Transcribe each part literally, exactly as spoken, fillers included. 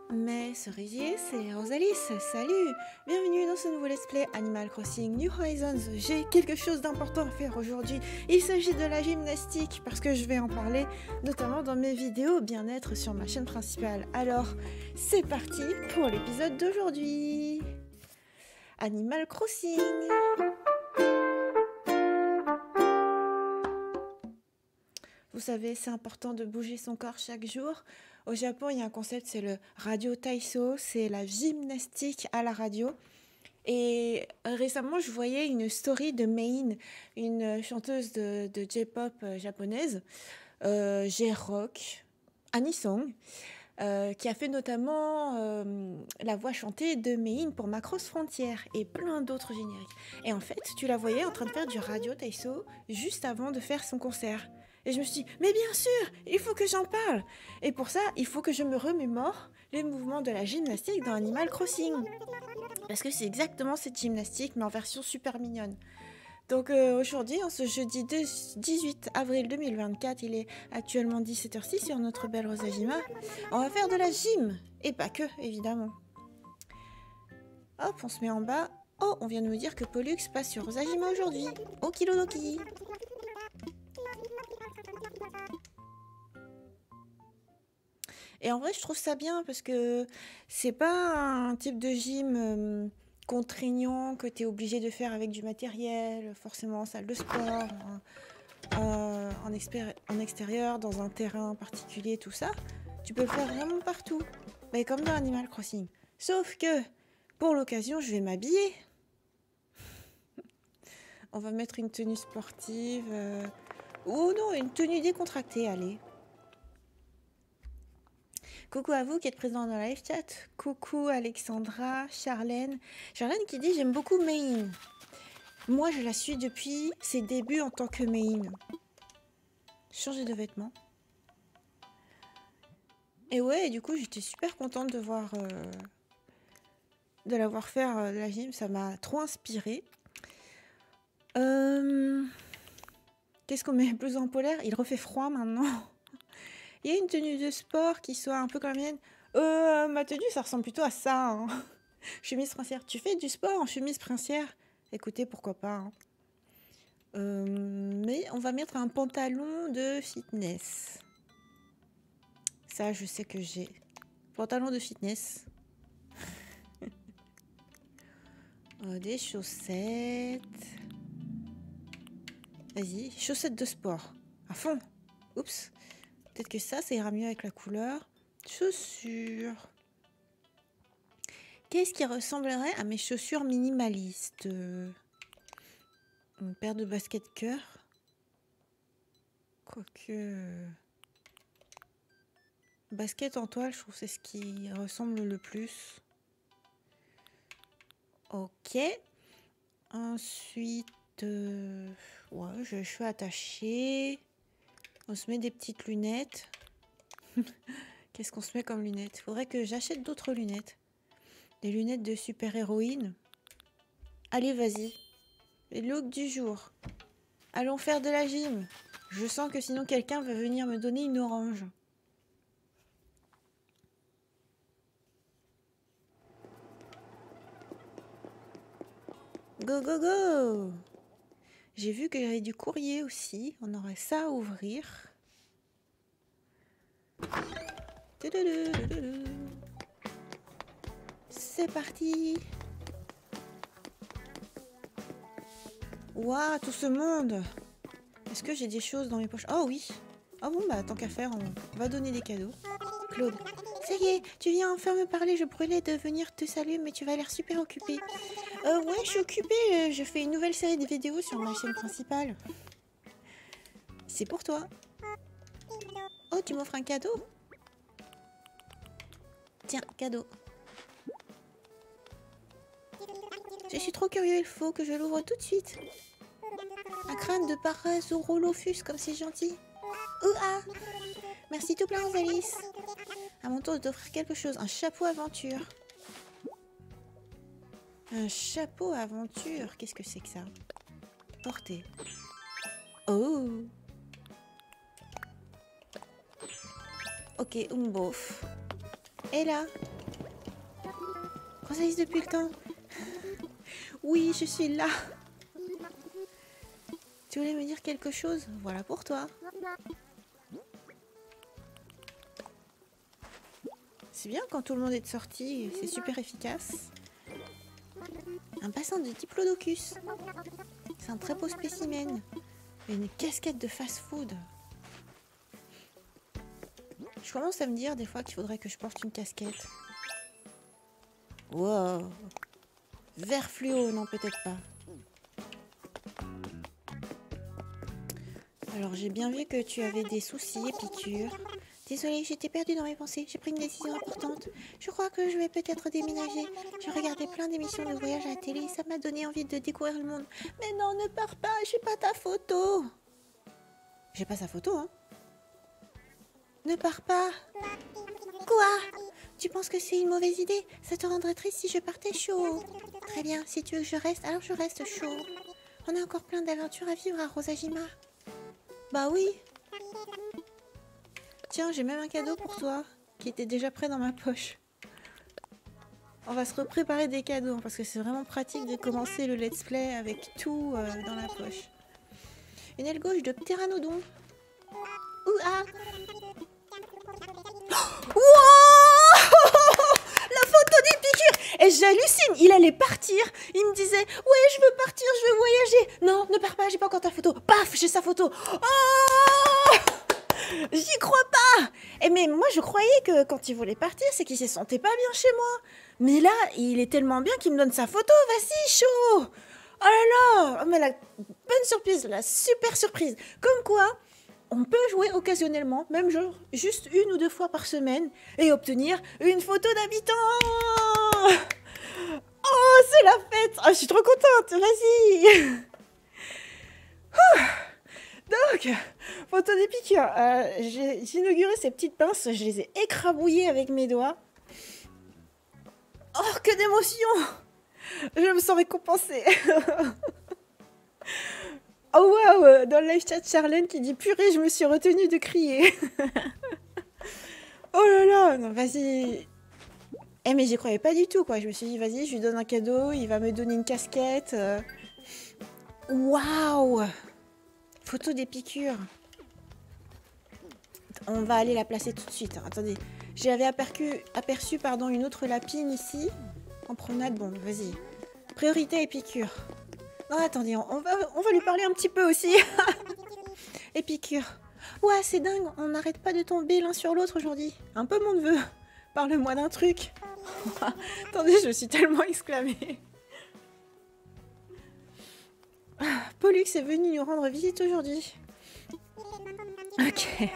Mes cerisiers, c'est Rosalis, salut! Bienvenue dans ce nouveau let's play Animal Crossing New Horizons. J'ai quelque chose d'important à faire aujourd'hui. Il s'agit de la gymnastique, parce que je vais en parler notamment dans mes vidéos bien-être sur ma chaîne principale. Alors, c'est parti pour l'épisode d'aujourd'hui. Animal Crossing. Vous savez, c'est important de bouger son corps chaque jour. Au Japon, il y a un concept, c'est le radio taïso, c'est la gymnastique à la radio. Et récemment, je voyais une story de Mein, une chanteuse de, de J-pop japonaise, euh, J-rock, Anisong, euh, qui a fait notamment euh, la voix chantée de Mein pour Macross Frontier et plein d'autres génériques. Et en fait, tu la voyais en train de faire du radio taïso juste avant de faire son concert. Et je me suis dit, mais bien sûr, il faut que j'en parle. Et pour ça, il faut que je me remémore les mouvements de la gymnastique dans Animal Crossing. Parce que c'est exactement cette gymnastique, mais en version super mignonne. Donc euh, aujourd'hui, en ce jeudi dix-huit avril deux mille vingt-quatre, il est actuellement dix-sept heures six sur notre belle Rosajima. On va faire de la gym, et pas que, évidemment. Hop, on se met en bas. Oh, on vient de me dire que Pollux passe sur Rosajima aujourd'hui. Okidoki. Et en vrai, je trouve ça bien parce que c'est pas un type de gym euh, contraignant que tu es obligé de faire avec du matériel, forcément en salle de sport, euh, en, expéri- en extérieur, dans un terrain particulier, tout ça. Tu peux le faire vraiment partout, mais comme dans Animal Crossing. Sauf que, pour l'occasion, je vais m'habiller. On va mettre une tenue sportive, euh... ou non, une tenue décontractée, allez. Coucou à vous qui êtes présents dans le live chat. Coucou Alexandra, Charlène. Charlène qui dit j'aime beaucoup Mein. Moi je la suis depuis ses débuts en tant que Mein. Changer de vêtements. Et ouais, du coup j'étais super contente de voir euh, de la voir faire euh, de la gym. Ça m'a trop inspirée. Euh, Qu'est-ce qu'on met? Blouson polaire? Il refait froid maintenant. Il y a une tenue de sport qui soit un peu comme la mienne. Euh, ma tenue, ça ressemble plutôt à ça. Hein. Chemise princière. Tu fais du sport en chemise princière? Écoutez, pourquoi pas. Hein. Euh, mais on va mettre un pantalon de fitness. Ça, je sais que j'ai. Pantalon de fitness. euh, des chaussettes. Vas-y, chaussettes de sport. À fond. Oups. Peut-être que ça, ça ira mieux avec la couleur. Chaussures. Qu'est-ce qui ressemblerait à mes chaussures minimalistes? Une paire de baskets cœur. Quoique... Basket en toile, je trouve que c'est ce qui ressemble le plus. Ok. Ensuite... Euh... Ouais, je, je suis attachée. On se met des petites lunettes. Qu'est-ce qu'on se met comme lunettes? Il faudrait que j'achète d'autres lunettes. Des lunettes de super-héroïne. Allez, vas-y. Le look du jour. Allons faire de la gym. Je sens que sinon quelqu'un va venir me donner une orange. Go, go, go! J'ai vu qu'il y avait du courrier aussi. On aurait ça à ouvrir. C'est parti! Waouh, tout ce monde! Est-ce que j'ai des choses dans mes poches? Oh oui! Oh bon, bah tant qu'à faire, on va donner des cadeaux. Claude. Ça y est, tu viens enfin me parler. Je brûlais de venir te saluer, mais tu vas l'air super occupée. Euh, ouais, je suis occupée. Je fais une nouvelle série de vidéos sur ma chaîne principale. C'est pour toi. Oh, tu m'offres un cadeau? Tiens, cadeau. Je suis trop curieux, il faut que je l'ouvre tout de suite. Un crâne de Parasaurolophus, comme c'est gentil. Ouah! Merci tout plein, Rosalis. À mon tour de t'offrir quelque chose. Un chapeau aventure. Un chapeau aventure. Qu'est-ce que c'est que ça? Porter. Oh! Ok, umbof. Et là, Rosalis depuis le temps. Oui, je suis là. Tu voulais me dire quelque chose? Voilà pour toi. C'est bien quand tout le monde est de sortie, c'est super efficace. Un bassin de Diplodocus. C'est un très beau spécimen. Et une casquette de fast-food. Je commence à me dire des fois qu'il faudrait que je porte une casquette. Wow. Vert fluo, non peut-être pas. Alors j'ai bien vu que tu avais des soucis, Épicure. Désolée, j'étais perdue dans mes pensées. J'ai pris une décision importante. Je crois que je vais peut-être déménager. J'ai regardé plein d'émissions de voyage à la télé. Ça m'a donné envie de découvrir le monde. Mais non, ne pars pas. J'ai pas ta photo. J'ai pas sa photo, hein. Ne pars pas. Quoi? Tu penses que c'est une mauvaise idée? Ça te rendrait triste si je partais chaud. Très bien, si tu veux que je reste, alors je reste chaud. On a encore plein d'aventures à vivre à Rosajima. Bah oui. Tiens, j'ai même un cadeau pour toi, qui était déjà prêt dans ma poche. On va se repréparer des cadeaux, parce que c'est vraiment pratique de commencer le let's play avec tout euh, dans la poche. Une aile gauche de pteranodon. Ouh ah. Wow. La photo d'Épicure. Et j'hallucine, il allait partir. Il me disait, ouais, je veux partir, je veux voyager. Non, ne pars pas, j'ai pas encore ta photo. Paf, j'ai sa photo. Oh, j'y crois pas. Et mais moi, je croyais que quand il voulait partir, c'est qu'il se sentait pas bien chez moi. Mais là, il est tellement bien qu'il me donne sa photo. Vas-y, chaud. Oh là là. Oh, mais la bonne surprise, la super surprise. Comme quoi, on peut jouer occasionnellement, même genre juste une ou deux fois par semaine, et obtenir une photo d'habitant. Oh, c'est la fête. Oh, je suis trop contente. Vas-y. Donc, photo d'Épicure. Euh, j'ai inauguré ces petites pinces, je les ai écrabouillées avec mes doigts. Oh, que d'émotion! Je me sens récompensée. Oh waouh! Dans le live chat, Charlène qui dit purée, je me suis retenue de crier. Oh là là, non, vas-y. Eh, mais j'y croyais pas du tout, quoi. Je me suis dit, vas-y, je lui donne un cadeau, il va me donner une casquette. Waouh! Photo d'Épicure. On va aller la placer tout de suite. Hein. Attendez, j'avais aperçu, aperçu pardon, une autre lapine ici. En promenade, bon, vas-y. Priorité Épicure. Non, attendez, on va, on va lui parler un petit peu aussi. Épicure. Ouais, c'est dingue, on n'arrête pas de tomber l'un sur l'autre aujourd'hui. Un peu mon neveu. Parle-moi d'un truc. Attendez, je suis tellement exclamée. Pollux est venu nous rendre visite aujourd'hui. Ok.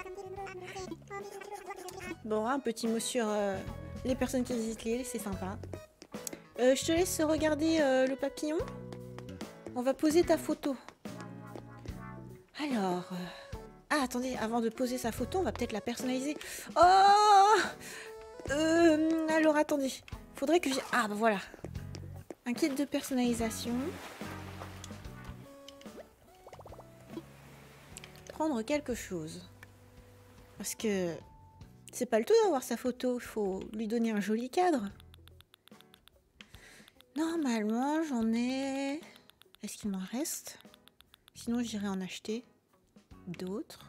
Bon, un petit mot sur euh, les personnes qui visitent l'île, c'est sympa. Euh, je te laisse regarder euh, le papillon. On va poser ta photo. Alors... Euh... Ah, attendez, avant de poser sa photo, on va peut-être la personnaliser. Oh euh, Alors, attendez. Faudrait que j'ai... Ah, bah voilà. Un kit de personnalisation. Prendre quelque chose. Parce que... C'est pas le tout d'avoir sa photo. Il faut lui donner un joli cadre. Normalement, j'en ai... Est-ce qu'il m'en reste? Sinon, j'irai en acheter d'autres.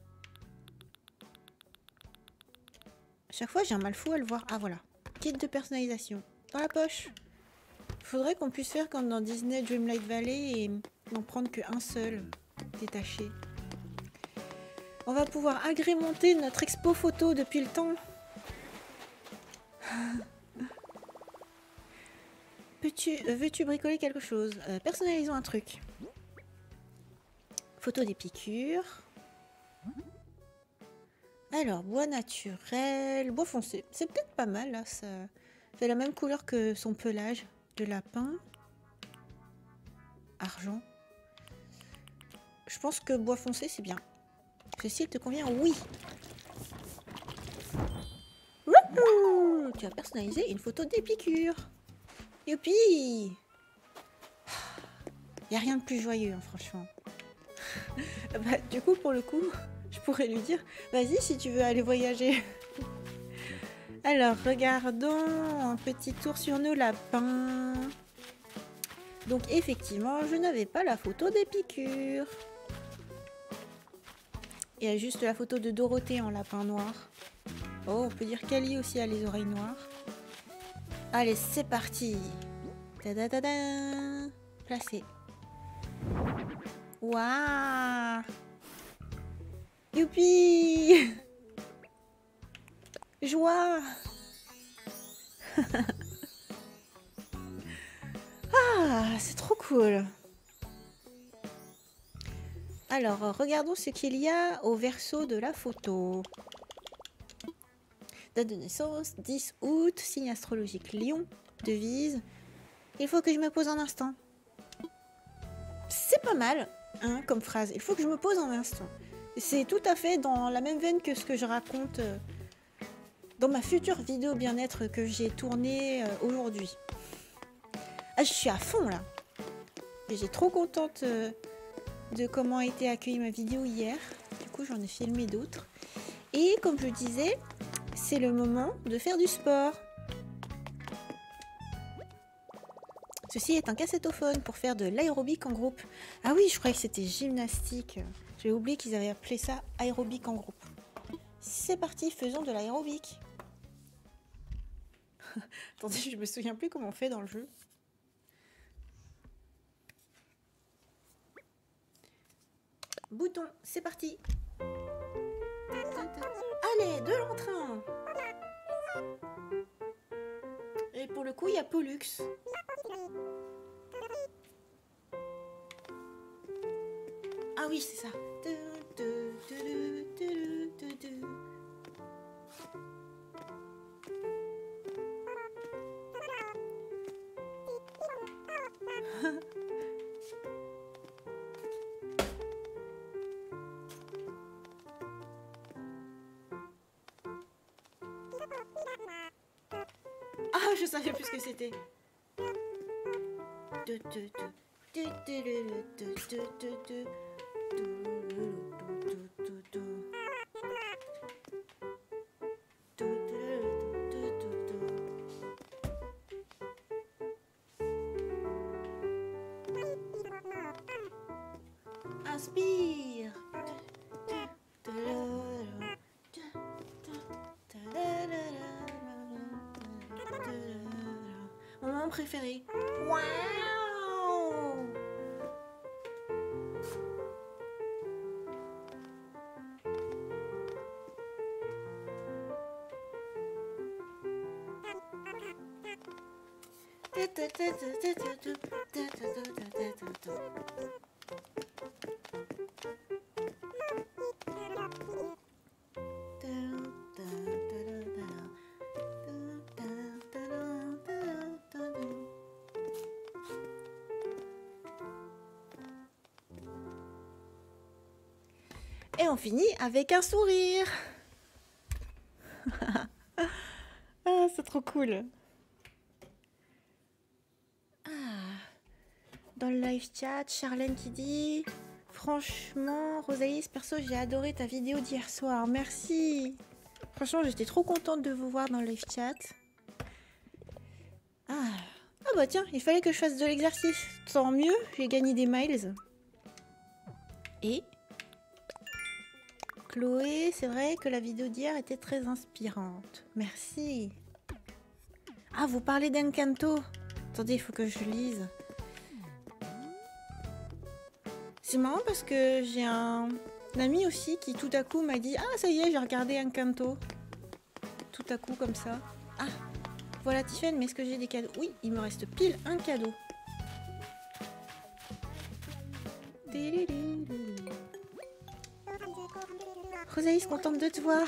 À chaque fois, j'ai un mal fou à le voir. Ah, voilà. Kit de personnalisation. Dans la poche. Faudrait qu'on puisse faire comme dans Disney Dreamlight Valley et n'en prendre qu'un seul. Détaché. On va pouvoir agrémenter notre expo photo depuis le temps. Veux-tu bricoler quelque chose? euh, Personnalisons un truc. Photo d'Épicure. Alors, bois naturel, bois foncé. C'est peut-être pas mal, là. Ça fait la même couleur que son pelage de lapin. Argent. Je pense que bois foncé, c'est bien. Ceci te convient? Oui. Wouhou! Tu as personnalisé une photo d'Épicure. Youpi! Il n'y a rien de plus joyeux, hein, franchement. Bah, du coup, pour le coup, je pourrais lui dire, vas-y si tu veux aller voyager. Alors, regardons un petit tour sur nos lapins. Donc, effectivement, je n'avais pas la photo des piqûres. Il y a juste la photo de Dorothée en lapin noir. Oh, on peut dire qu'Ali aussi a les oreilles noires. Allez, c'est parti. Ta-da-da-da. Placé. Waouh. Youpi. Joie. Ah, c'est trop cool. Alors, regardons ce qu'il y a au verso de la photo. Date de naissance, dix août, signe astrologique Lion, devise. Il faut que je me pose un instant. C'est pas mal, hein, comme phrase. Il faut que je me pose un instant. C'est tout à fait dans la même veine que ce que je raconte euh, dans ma future vidéo bien-être que j'ai tournée euh, aujourd'hui. Ah, je suis à fond là. Et j'ai trop contente euh, de comment a été accueillie ma vidéo hier. Du coup, j'en ai filmé d'autres. Et comme je disais, c'est le moment de faire du sport. Ceci est un cassettophone pour faire de l'aérobic en groupe. Ah oui, je croyais que c'était gymnastique. J'ai oublié qu'ils avaient appelé ça aérobic en groupe. C'est parti, faisons de l'aérobic. Attendez, je me souviens plus comment on fait dans le jeu. Bouton, c'est parti. Allez, de l'entrain. Et pour le coup, il y a Pollux. Ah oui, c'est ça. Ah, je savais plus ce que c'était. Inspire. Mon moment préféré. Waouh! Et on finit avec un sourire. Ah, c'est trop cool. Ah. Dans le live chat, Charlène qui dit: franchement, Rosaïs, perso, j'ai adoré ta vidéo d'hier soir. Merci. Franchement, j'étais trop contente de vous voir dans le live chat. Ah. Ah bah tiens, il fallait que je fasse de l'exercice. Tant mieux, j'ai gagné des miles. Et Chloé, c'est vrai que la vidéo d'hier était très inspirante. Merci. Ah, vous parlez d'Encanto. Attendez, il faut que je lise. C'est marrant parce que j'ai un... un ami aussi qui tout à coup m'a dit: ah, ça y est, j'ai regardé Encanto. Tout à coup, comme ça. Ah, voilà Tiffen, mais est-ce que j'ai des cadeaux? Oui, il me reste pile un cadeau. Rosaïs, contente de te voir.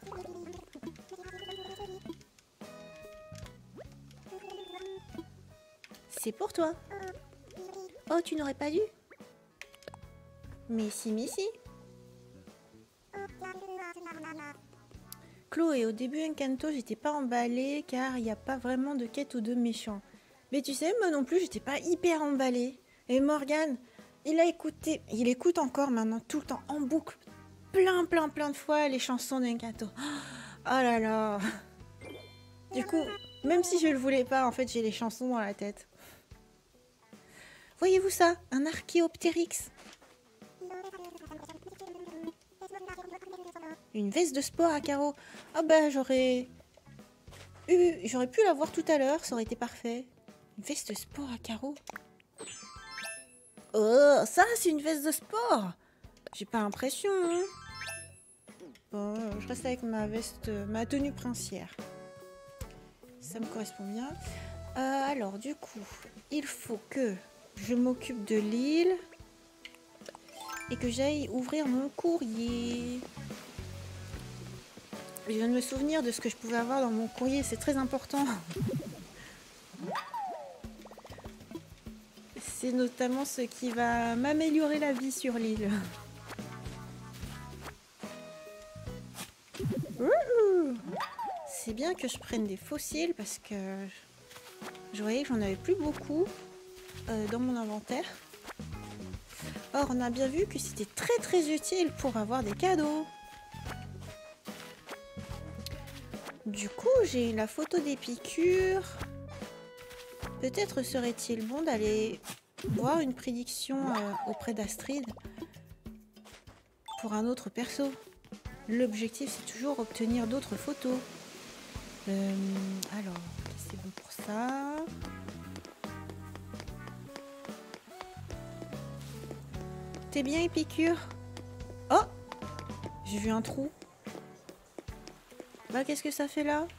C'est pour toi. Oh, tu n'aurais pas dû? Mais si, mais si. Chloé, au début Encanto, j'étais pas emballée car il n'y a pas vraiment de quête ou de méchant. Mais tu sais, moi non plus, j'étais pas hyper emballée. Et Morgane, il a écouté, il écoute encore maintenant tout le temps en boucle, plein, plein, plein de fois les chansons d'Encanto. Oh là là. Du coup, même si je le voulais pas, en fait, j'ai les chansons dans la tête. Voyez-vous ça? Un Archéoptérix. Une veste de sport à carreaux. Ah bah, j'aurais... eu... J'aurais pu la voir tout à l'heure, ça aurait été parfait. Une veste de sport à carreaux. Oh, ça, c'est une veste de sport. J'ai pas l'impression, hein. Bon, je reste avec ma veste, ma tenue princière. Ça me correspond bien. Euh, alors, du coup, il faut que je m'occupe de l'île et que j'aille ouvrir mon courrier. Je viens de me souvenir de ce que je pouvais avoir dans mon courrier, c'est très important. C'est notamment ce qui va m'améliorer la vie sur l'île. C'est bien que je prenne des fossiles parce que je voyais que j'en avais plus beaucoup euh, dans mon inventaire. Or, on a bien vu que c'était très très utile pour avoir des cadeaux. Du coup, j'ai la photo d'Épicure. Peut-être serait-il bon d'aller voir une prédiction euh, auprès d'Astrid pour un autre perso. L'objectif, c'est toujours obtenir d'autres photos. Euh, alors, c'est bon pour ça. T'es bien, Épicure? Oh! J'ai vu un trou. Bah, qu'est-ce que ça fait là?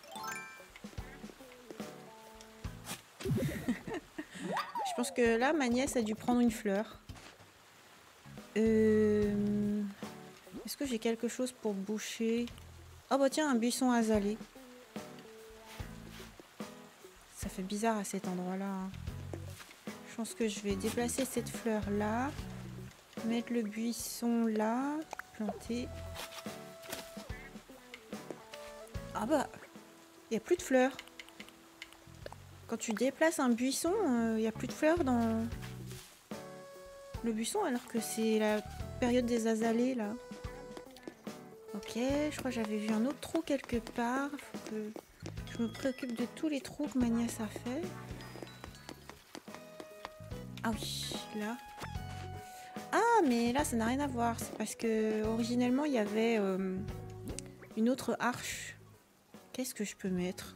Je pense que là, ma nièce a dû prendre une fleur. Euh... Est-ce que j'ai quelque chose pour boucher? Oh bah tiens, un buisson azalée. Ça fait bizarre à cet endroit-là. Hein. Je pense que je vais déplacer cette fleur-là. Mettre le buisson là. Planter. Ah bah, il n'y a plus de fleurs. Quand tu déplaces un buisson, il euh, n'y a plus de fleurs dans le buisson alors que c'est la période des azalées là. Ok, je crois que j'avais vu un autre trou quelque part. Faut que je me préoccupe de tous les trous que ma nièce a fait. Ah oui, là. Ah, mais là, ça n'a rien à voir. C'est parce que originellement, il y avait euh, une autre arche. Qu'est-ce que je peux mettre?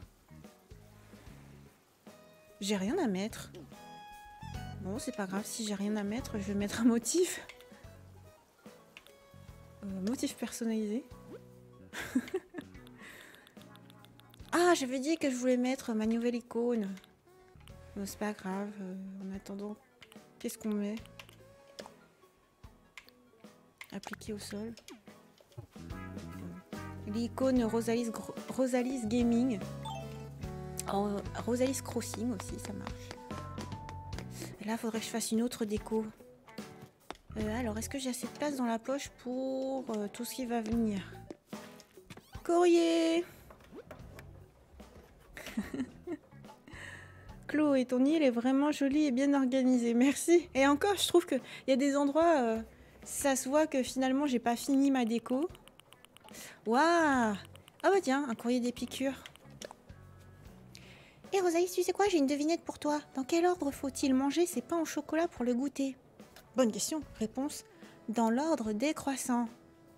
J'ai rien à mettre. Bon, c'est pas grave. Si j'ai rien à mettre, je vais mettre un motif. Euh, motif personnalisé. Ah, j'avais dit que je voulais mettre ma nouvelle icône. Bon, c'est pas grave. Euh, en attendant, qu'est-ce qu'on met? Appliqué au sol. L'icône Rosalis, Rosalis Gaming. Oh, Rosalis Crossing aussi, ça marche. Et là, il faudrait que je fasse une autre déco. Euh, alors, est-ce que j'ai assez de place dans la poche pour euh, tout ce qui va venir? Courrier. Chloé, ton île est vraiment jolie et bien organisée. Merci. Et encore, je trouve qu'il y a des endroits, euh, ça se voit que finalement, j'ai pas fini ma déco. Waouh! Ah bah tiens, un courrier d'Épicure. Et Rosalie, tu sais quoi? J'ai une devinette pour toi. Dans quel ordre faut-il manger ses pains au chocolat pour le goûter? Bonne question. Réponse. Dans l'ordre décroissant.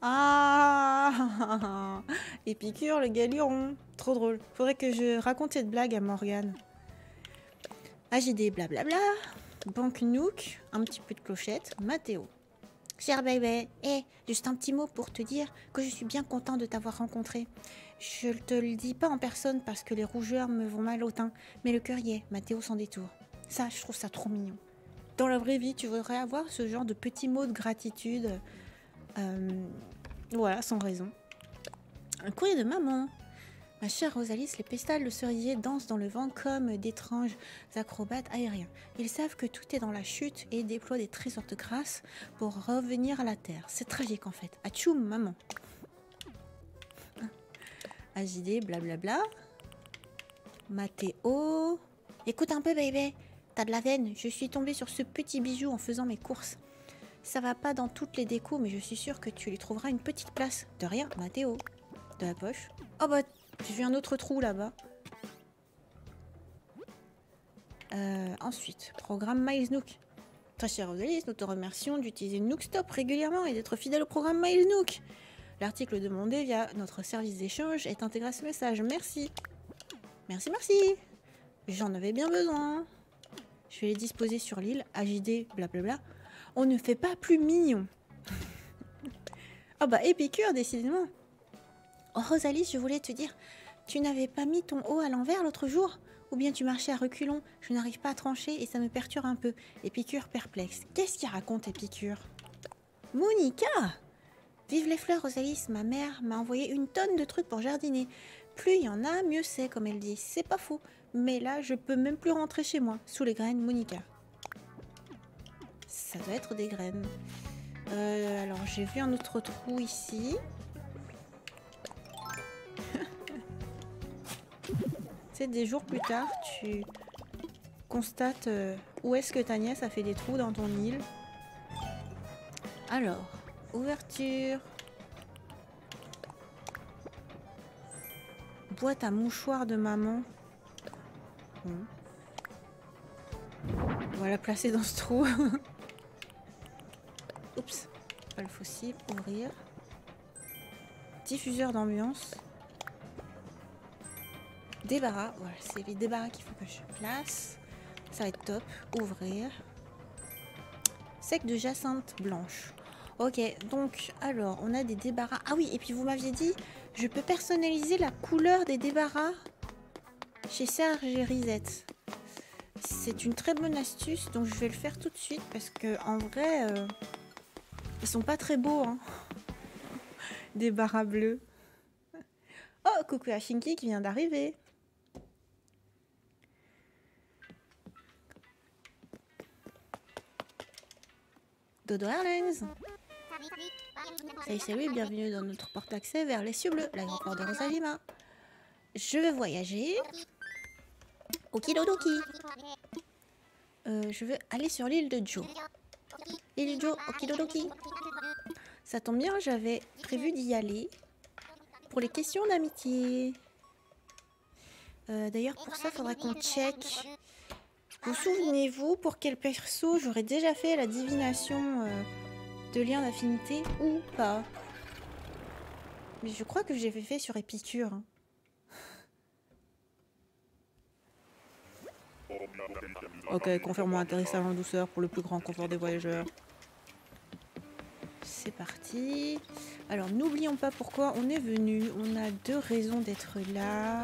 Ah! Épicure, le galiron. Trop drôle. Faudrait que je raconte cette blague à Morgane. A G D, blablabla. Banque Nook. Un petit peu de clochette. Mathéo. Cher bébé, eh, juste un petit mot pour te dire que je suis bien content de t'avoir rencontré. Je ne te le dis pas en personne parce que les rougeurs me vont mal au teint, mais le cœur y est, Mathéo sans détour. Ça, je trouve ça trop mignon. Dans la vraie vie, tu voudrais avoir ce genre de petits mots de gratitude. Euh, voilà, sans raison. Un courrier de maman. Ma chère Rosalis, les pétales de cerisier dansent dans le vent comme d'étranges acrobates aériens. Ils savent que tout est dans la chute et déploient des trésors de grâce pour revenir à la terre. C'est tragique en fait. Atchoum, maman. A J D, blablabla. Mathéo. Écoute un peu, bébé. T'as de la veine. Je suis tombée sur ce petit bijou en faisant mes courses. Ça va pas dans toutes les décos, mais je suis sûre que tu lui trouveras une petite place. De rien, Mathéo. De la poche. Oh bah... J'ai vu un autre trou là-bas. Euh, ensuite, programme MilesNook. Très chère Rosalie, nous te remercions d'utiliser Nookstop régulièrement et d'être fidèle au programme MilesNook. L'article demandé via notre service d'échange est intégré à ce message. Merci. Merci, merci. J'en avais bien besoin. Je vais les disposer sur l'île. A J D, blablabla. On ne fait pas plus mignon. Oh bah, Épicure, décidément. Oh, Rosalie, je voulais te dire, tu n'avais pas mis ton haut à l'envers l'autre jour? Ou bien tu marchais à reculons? Je n'arrive pas à trancher et ça me perturbe un peu. Épicure perplexe. Qu'est-ce qu'il raconte, Épicure? Monica! Vive les fleurs, Rosalie. Ma mère m'a envoyé une tonne de trucs pour jardiner. Plus il y en a, mieux c'est, comme elle dit. C'est pas faux. Mais là, je peux même plus rentrer chez moi. Sous les graines, Monica. Ça doit être des graines. Euh, alors, j'ai vu un autre trou ici. C'est des jours plus tard, tu constates euh, où est-ce que ta nièce a fait des trous dans ton île. Alors, ouverture. Boîte à mouchoirs de maman. Bon. On va la placer dans ce trou. Oups. Pas le fossile. Ouvrir. Diffuseur d'ambiance. Débarras. Voilà, c'est les débarras qu'il faut que je place. Ça va être top. Ouvrir. Sec de jacinthe blanche. Ok, donc, alors, on a des débarras. Ah oui, et puis vous m'aviez dit, je peux personnaliser la couleur des débarras chez Serge et Risette. C'est une très bonne astuce, donc je vais le faire tout de suite parce que en vrai, euh, ils sont pas très beaux, hein. Des barras bleus. Oh, coucou à Shinky qui vient d'arriver. Dodo Airlines. Salut, salut, bienvenue dans notre porte-accès vers les cieux bleus, l'aéroport de Rosalima. Je vais voyager. Okidodoki. Euh, je veux aller sur l'île de Joe. L'île de Joe, okidodoki. Ça tombe bien, j'avais prévu d'y aller pour les questions d'amitié. Euh, D'ailleurs, pour ça, il faudrait qu'on check. Vous souvenez-vous pour quel perso j'aurais déjà fait la divination euh, de lien d'affinité ou pas? Mais je crois que j'ai fait sur Épicure. Hein. Ok, confirmons atterrissage en douceur pour le plus grand confort des voyageurs. C'est parti. Alors, n'oublions pas pourquoi on est venu. On a deux raisons d'être là.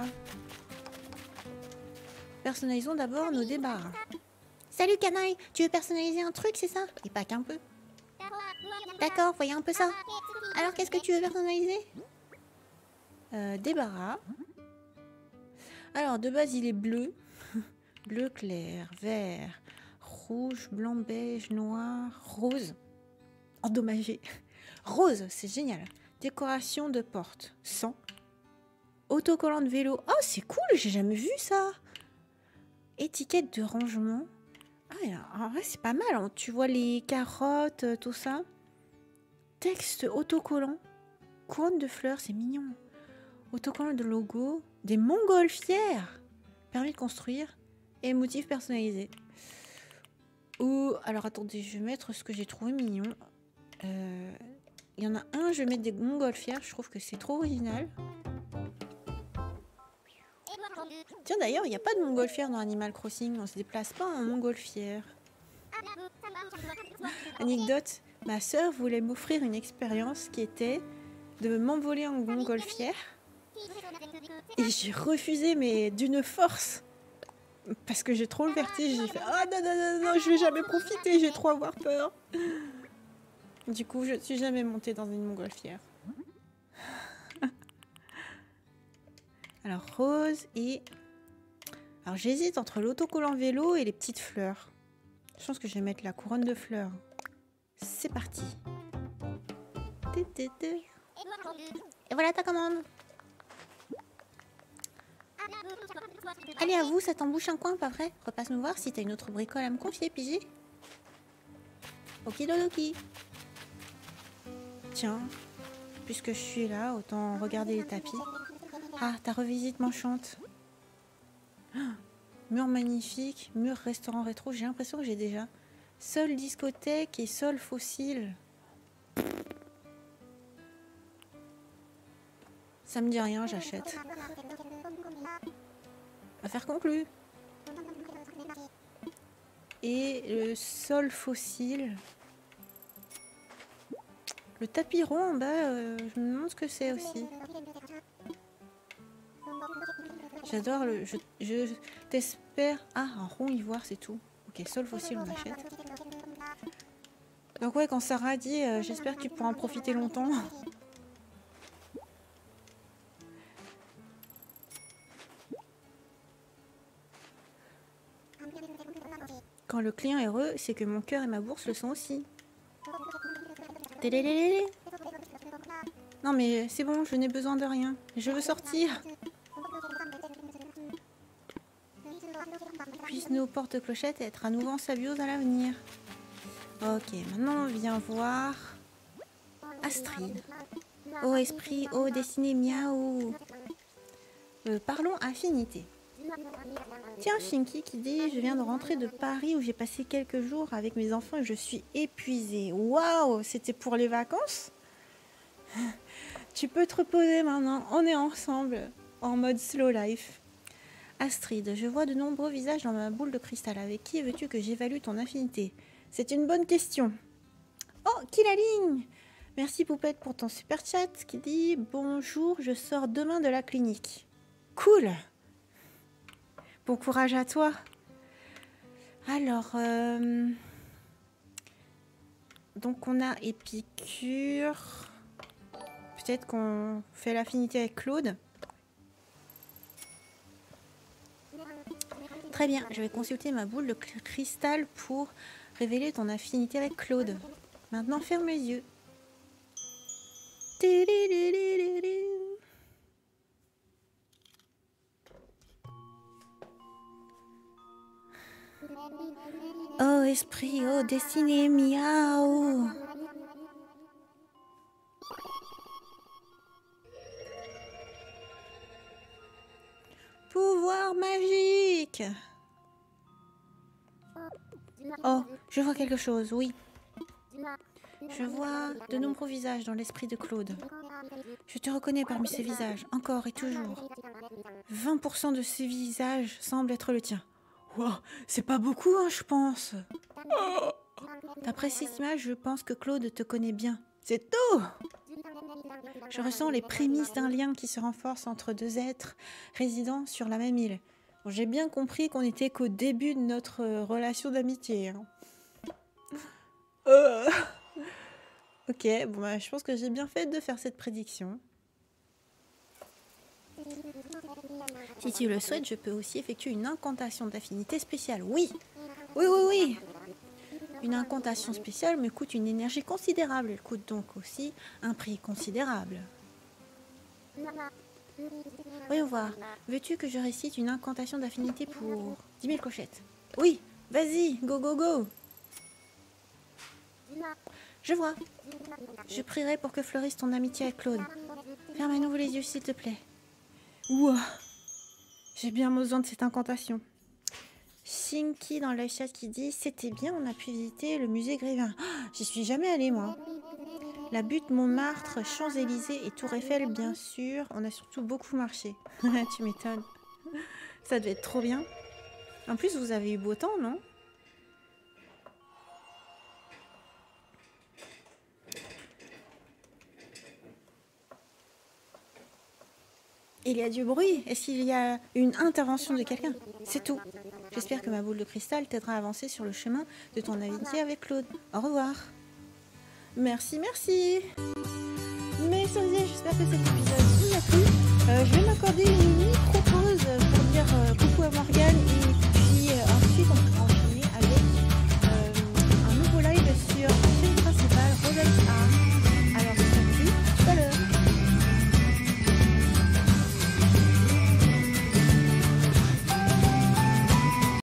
Personnalisons d'abord nos débarras. Salut canaille, tu veux personnaliser un truc, c'est ça? Et pas qu'un peu. D'accord, voyons un peu ça. Alors, qu'est-ce que tu veux personnaliser? euh, Débarras. Alors, de base, il est bleu. Bleu clair, vert, rouge, blanc, beige, noir, rose. Endommagé. Rose, c'est génial. Décoration de porte. cent. Autocollant de vélo. Oh, c'est cool, j'ai jamais vu ça. Étiquette de rangement. Ah, en vrai, c'est pas mal. Hein. Tu vois les carottes, tout ça. Texte autocollant. Couronne de fleurs, c'est mignon. Autocollant de logo. Des montgolfières. Permis de construire. Et motifs personnalisés. Ou, alors attendez, je vais mettre ce que j'ai trouvé mignon. Il euh, y en a un, je vais mettre des montgolfières. Je trouve que c'est trop original. Tiens, d'ailleurs, il n'y a pas de montgolfière dans Animal Crossing. On se déplace pas en montgolfière. Anecdote, ma sœur voulait m'offrir une expérience qui était de m'envoler en montgolfière. Et j'ai refusé, mais d'une force. Parce que j'ai trop le vertige. J'ai fait « Ah non, non, non, non, je vais jamais profiter, j'ai trop avoir peur. » Du coup, je ne suis jamais montée dans une montgolfière. Alors, rose et... Alors, j'hésite entre l'autocollant vélo et les petites fleurs. Je pense que je vais mettre la couronne de fleurs. C'est parti. Et voilà ta commande. Allez, à vous, ça t'embouche un coin, pas vrai? Repasse nous voir si t'as une autre bricole à me confier, pigé. Okidodoki. Tiens, puisque je suis là, autant regarder les tapis. Ah, ta revisite m'enchante. Ah, mur magnifique, mur restaurant rétro. J'ai l'impression que j'ai déjà. Sol discothèque et sol fossile. Ça me dit rien, j'achète. Affaire conclue. Et le sol fossile. Le tapis rond en bas, euh, je me demande ce que c'est aussi. J'adore le... Je, je t'espère... Ah, un rond ivoire, c'est tout. Ok, sol fossile, on achète. Donc ouais, quand Sarah dit euh, j'espère que tu pourras en profiter longtemps. Quand le client est heureux, c'est que mon cœur et ma bourse le sont aussi. Télélélélé. Non mais c'est bon, je n'ai besoin de rien. Je veux sortir. Puisse nos porte-clochettes être à nouveau en Sabiose à l'avenir. Ok, maintenant on vient voir Astrid. Oh esprit, oh destinée, miaou. Euh, parlons affinité. Tiens, Shinky qui dit je viens de rentrer de Paris où j'ai passé quelques jours avec mes enfants et je suis épuisée. Waouh, c'était pour les vacances? Tu peux te reposer maintenant, on est ensemble en mode slow life. Astrid, je vois de nombreux visages dans ma boule de cristal. Avec qui veux-tu que j'évalue ton affinité? C'est une bonne question. Oh, qui la ligne? Merci Poupette pour ton super chat qui dit bonjour, je sors demain de la clinique. Cool. Bon courage à toi. Alors, euh... donc on a Épicure. Peut-être qu'on fait l'affinité avec Claude. Très bien, je vais consulter ma boule de cristal pour révéler ton affinité avec Claude. Maintenant, ferme les yeux. Oh esprit, oh destinée, miaou. Pouvoir magique. Oh, je vois quelque chose, oui. Je vois de nombreux visages dans l'esprit de Claude. Je te reconnais parmi ces visages, encore et toujours. vingt pour cent de ces visages semblent être le tien. Wow, c'est pas beaucoup, hein, je pense. D'après cette image, je pense que Claude te connaît bien. C'est tout. Je ressens les prémices d'un lien qui se renforce entre deux êtres résidant sur la même île. Bon, j'ai bien compris qu'on n'était qu'au début de notre euh, relation d'amitié. Hein. Euh... Ok, bon bah, je pense que j'ai bien fait de faire cette prédiction. Si tu le souhaites, je peux aussi effectuer une incantation d'affinité spéciale. Oui, oui, oui, oui. Une incantation spéciale me coûte une énergie considérable. Elle coûte donc aussi un prix considérable. Voyons voir. Veux-tu que je récite une incantation d'affinité pour dix mille clochettes? Oui, vas-y, go, go, go. Je vois. Je prierai pour que fleurisse ton amitié avec Claude. Ferme à nouveau les yeux, s'il te plaît. Ouah. J'ai bien besoin de cette incantation. Shinky dans le chat qui dit c'était bien, on a pu visiter le musée Grévin. Oh, j'y suis jamais allée, moi. La butte Montmartre, Champs-Élysées et Tour Eiffel, bien sûr. On a surtout beaucoup marché. Tu m'étonnes. Ça devait être trop bien. En plus, vous avez eu beau temps, non? Il y a du bruit. Est-ce qu'il y a une intervention de quelqu'un? C'est tout. J'espère que ma boule de cristal t'aidera à avancer sur le chemin de ton amitié avec Claude. Au revoir. Merci, merci. Mes soeurs, j'espère que cet épisode vous a plu. Euh, je vais m'accorder une micro-pause pour dire euh, coucou à Morgane et puis euh, ensuite on